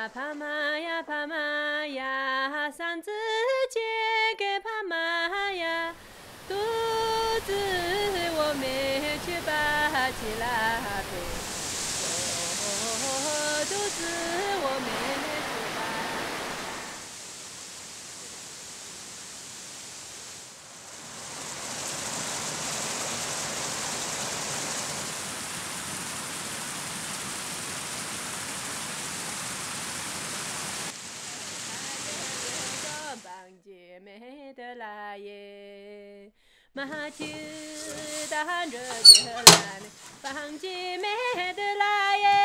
帕玛呀帕玛呀，三字经给帕玛呀，独自我没去把起拉贝，独自我没去把。邦姐妹的来耶，马丘丹热的来，邦姐妹的来耶，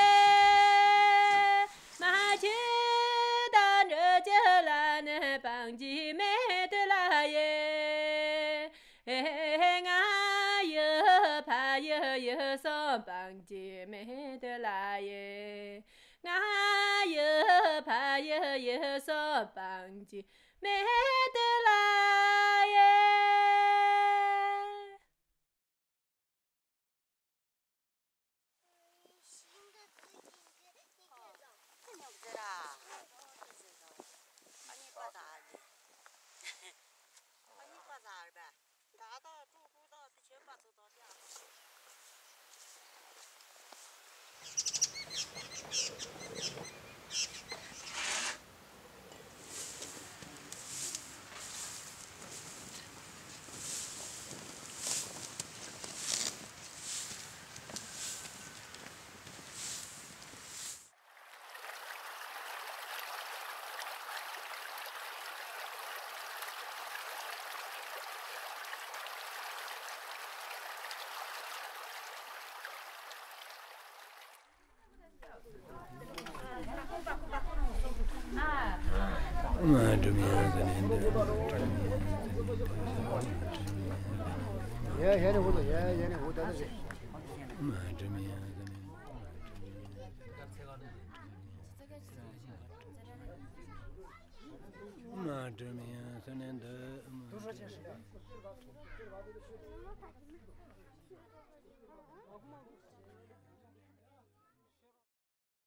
马丘丹热的来，邦姐妹的来耶，哎哟怕哟哟说邦姐妹的来耶。我又怕又说帮姐妹的来耶。 多少钱？